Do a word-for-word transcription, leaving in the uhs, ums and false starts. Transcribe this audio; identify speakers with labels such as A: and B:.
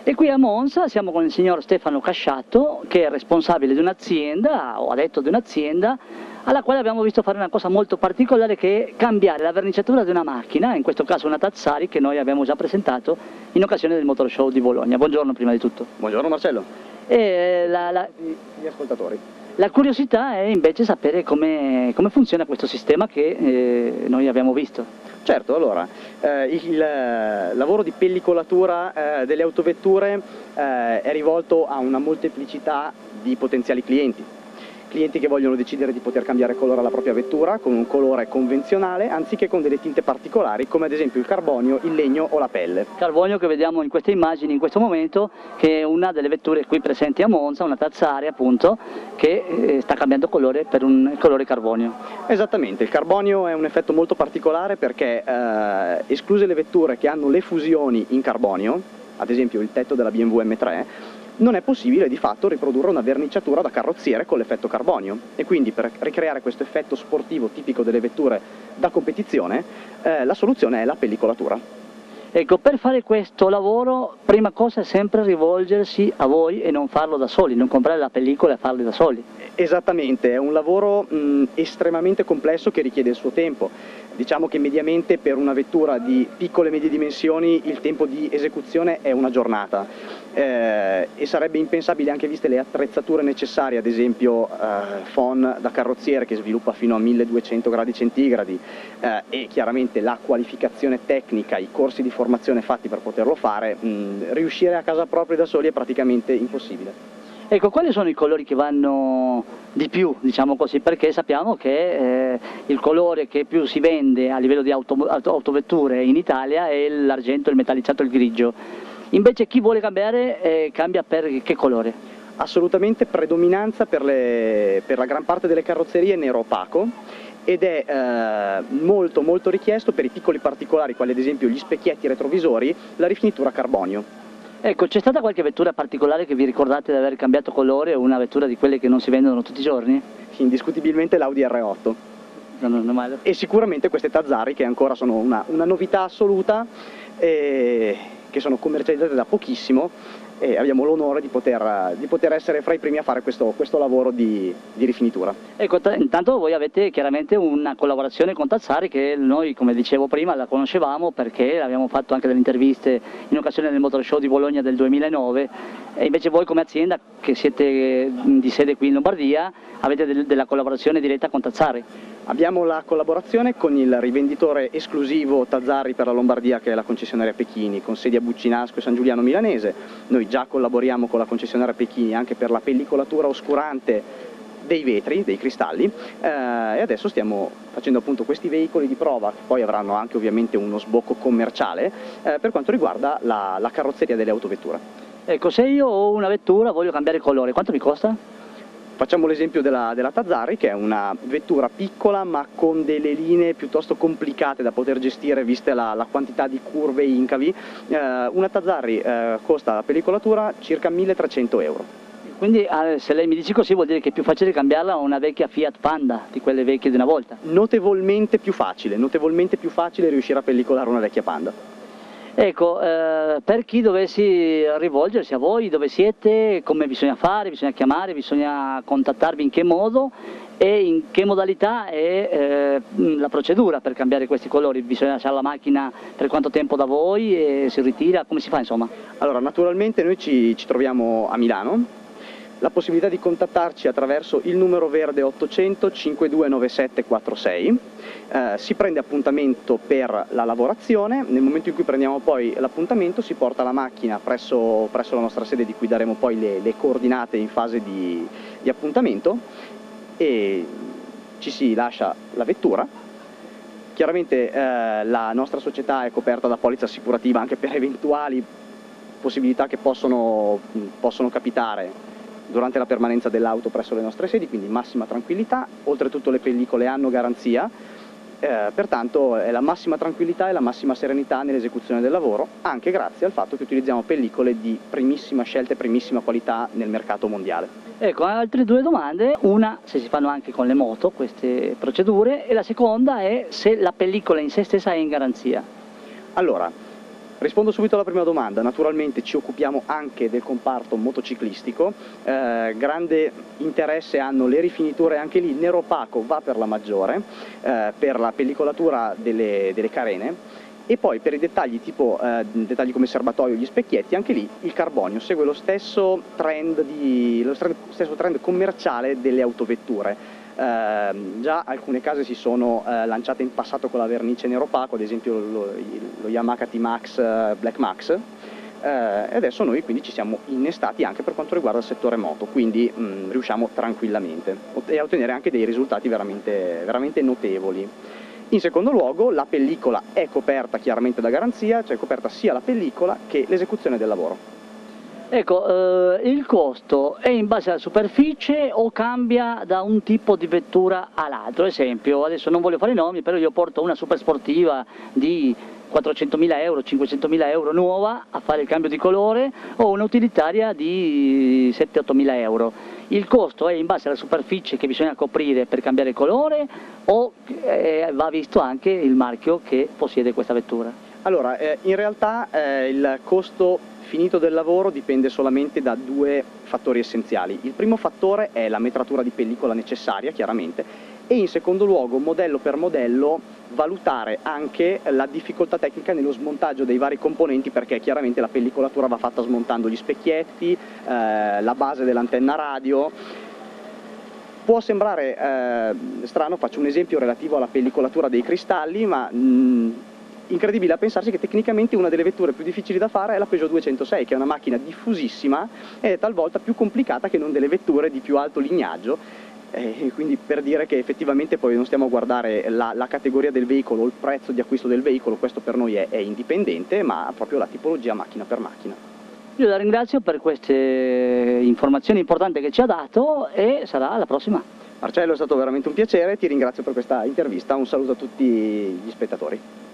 A: E qui a Monza siamo con il signor Stefano Casciatto, che è responsabile di un'azienda, o addetto di un'azienda, alla quale abbiamo visto fare una cosa molto particolare, che è cambiare la verniciatura di una macchina, in questo caso una Tazzari, che noi abbiamo già presentato in occasione del Motor Show di Bologna. Buongiorno prima di tutto.
B: Buongiorno Marcello.
A: E la, la...
B: Gli ascoltatori.
A: La curiosità è invece sapere come, come funziona questo sistema che eh, noi abbiamo visto.
B: Certo, allora, eh, il eh, lavoro di pellicolatura eh, delle autovetture eh, è rivolto a una molteplicità di potenziali clienti. Clienti che vogliono decidere di poter cambiare colore alla propria vettura con un colore convenzionale anziché con delle tinte particolari come ad esempio il carbonio, il legno o la pelle.
A: Carbonio che vediamo in queste immagini in questo momento, che è una delle vetture qui presenti a Monza, una Tazzari appunto, che eh, sta cambiando colore per un colore carbonio.
B: Esattamente, il carbonio è un effetto molto particolare perché eh, escluse le vetture che hanno le fusioni in carbonio, ad esempio il tetto della B M W M tre, non è possibile di fatto riprodurre una verniciatura da carrozziere con l'effetto carbonio e quindi per ricreare questo effetto sportivo tipico delle vetture da competizione eh, la soluzione è la pellicolatura.
A: Ecco, per fare questo lavoro prima cosa è sempre rivolgersi a voi e non farlo da soli, non comprare la pellicola e farli da soli.
B: Esattamente, è un lavoro mh, estremamente complesso che richiede il suo tempo. Diciamo che mediamente per una vettura di piccole e medie dimensioni il tempo di esecuzione è una giornata eh, e sarebbe impensabile, anche viste le attrezzature necessarie, ad esempio eh, F O N da carrozziere che sviluppa fino a milleduecento gradi centigradi eh, e chiaramente la qualificazione tecnica, i corsi di formazione fatti per poterlo fare, mh, riuscire a casa propria da soli è praticamente impossibile.
A: Ecco, quali sono i colori che vanno di più, diciamo così, perché sappiamo che eh, il colore che più si vende a livello di auto, auto, autovetture in Italia è l'argento, il metallizzato, il grigio. Invece chi vuole cambiare eh, cambia per che colore?
B: Assolutamente predominanza per, le, per la gran parte delle carrozzerie nero opaco ed è eh, molto molto richiesto per i piccoli particolari, quali ad esempio gli specchietti retrovisori, la rifinitura carbonio.
A: Ecco, c'è stata qualche vettura particolare che vi ricordate di aver cambiato colore, o una vettura di quelle che non si vendono tutti i giorni?
B: Indiscutibilmente l'Audi R otto.
A: Non, non male.
B: E sicuramente queste Tazzari che ancora sono una, una novità assoluta, eh, che sono commercializzate da pochissimo e abbiamo l'onore di poter, di poter essere fra i primi a fare questo, questo lavoro di, di rifinitura.
A: Ecco, intanto voi avete chiaramente una collaborazione con Tazzari che noi, come dicevo prima, la conoscevamo perché abbiamo fatto anche delle interviste in occasione del Motor Show di Bologna del duemilanove, e invece voi come azienda, che siete di sede qui in Lombardia, avete del, della collaborazione diretta con Tazzari.
B: Abbiamo la collaborazione con il rivenditore esclusivo Tazzari per la Lombardia, che è la concessionaria Pechini, con sedi a Buccinasco e San Giuliano Milanese. Noi già collaboriamo con la concessionaria Pechini anche per la pellicolatura oscurante dei vetri, dei cristalli, eh, e adesso stiamo facendo appunto questi veicoli di prova, che poi avranno anche ovviamente uno sbocco commerciale eh, per quanto riguarda la, la carrozzeria delle autovetture.
A: Ecco, se io ho una vettura, voglio cambiare colore, quanto mi costa?
B: Facciamo l'esempio della, della Tazzari, che è una vettura piccola ma con delle linee piuttosto complicate da poter gestire viste la, la quantità di curve e incavi. Eh, una Tazzari eh, costa la pellicolatura circa milletrecento euro.
A: Quindi eh, se lei mi dice così vuol dire che è più facile cambiarla a una vecchia Fiat Panda, di quelle vecchie di una volta?
B: Notevolmente più facile, notevolmente più facile riuscire a pellicolare una vecchia Panda.
A: Ecco, eh, per chi dovessi rivolgersi a voi, dove siete, come bisogna fare, bisogna chiamare, bisogna contattarvi, in che modo e in che modalità è eh, la procedura per cambiare questi colori? Bisogna lasciare la macchina per quanto tempo da voi e si ritira, come si fa insomma?
B: Allora, naturalmente noi ci, ci troviamo a Milano. La possibilità di contattarci attraverso il numero verde ottocento cinquantadue novantasette quarantasei, eh, si prende appuntamento per la lavorazione, nel momento in cui prendiamo poi l'appuntamento si porta la macchina presso, presso la nostra sede, di cui daremo poi le, le coordinate in fase di, di appuntamento, e ci si lascia la vettura. Chiaramente eh, la nostra società è coperta da polizza assicurativa anche per eventuali possibilità che possono, possono capitare durante la permanenza dell'auto presso le nostre sedi, quindi massima tranquillità. Oltretutto le pellicole hanno garanzia, eh, pertanto è la massima tranquillità e la massima serenità nell'esecuzione del lavoro, anche grazie al fatto che utilizziamo pellicole di primissima scelta e primissima qualità nel mercato mondiale.
A: Ecco, altre due domande: una, se si fanno anche con le moto queste procedure, e la seconda è se la pellicola in sé stessa è in garanzia.
B: Allora, Rispondo subito alla prima domanda. Naturalmente ci occupiamo anche del comparto motociclistico, eh, grande interesse hanno le rifiniture, anche lì il nero opaco va per la maggiore, eh, per la pellicolatura delle, delle carene, e poi per i dettagli tipo eh, dettagli come serbatoio, gli specchietti, anche lì il carbonio segue lo stesso trend, di, lo stesso trend commerciale delle autovetture. Eh, già alcune case si sono eh, lanciate in passato con la vernice nero opaco, ad esempio lo, lo Yamaha T-Max eh, Black Max, eh, e adesso noi quindi ci siamo innestati anche per quanto riguarda il settore moto, quindi mh, riusciamo tranquillamente e a ottenere anche dei risultati veramente, veramente notevoli. In secondo luogo la pellicola è coperta chiaramente da garanzia, cioè è coperta sia la pellicola che l'esecuzione del lavoro.
A: Ecco, eh, il costo è in base alla superficie o cambia da un tipo di vettura all'altro? Esempio, adesso non voglio fare i nomi, però io porto una super sportiva di quattrocentomila euro, cinquecentomila euro nuova a fare il cambio di colore, o un'utilitaria di sette ottomila euro. Il costo è in base alla superficie che bisogna coprire per cambiare colore o eh, va visto anche il marchio che possiede questa vettura?
B: Allora, eh, in realtà eh, il costo finito del lavoro dipende solamente da due fattori essenziali. Il primo fattore è la metratura di pellicola necessaria, chiaramente, e in secondo luogo, modello per modello, valutare anche la difficoltà tecnica nello smontaggio dei vari componenti, perché chiaramente la pellicolatura va fatta smontando gli specchietti, eh, la base dell'antenna radio. Può sembrare eh, strano, faccio un esempio relativo alla pellicolatura dei cristalli, ma mh, incredibile a pensarsi che tecnicamente una delle vetture più difficili da fare è la Peugeot duecentosei, che è una macchina diffusissima e talvolta più complicata che non delle vetture di più alto lignaggio, e quindi per dire che effettivamente poi non stiamo a guardare la, la categoria del veicolo o il prezzo di acquisto del veicolo, questo per noi è, è indipendente, ma proprio la tipologia macchina per macchina.
A: Io la ringrazio per queste informazioni importanti che ci ha dato e sarà alla prossima.
B: Marcello, è stato veramente un piacere, ti ringrazio per questa intervista, un saluto a tutti gli spettatori.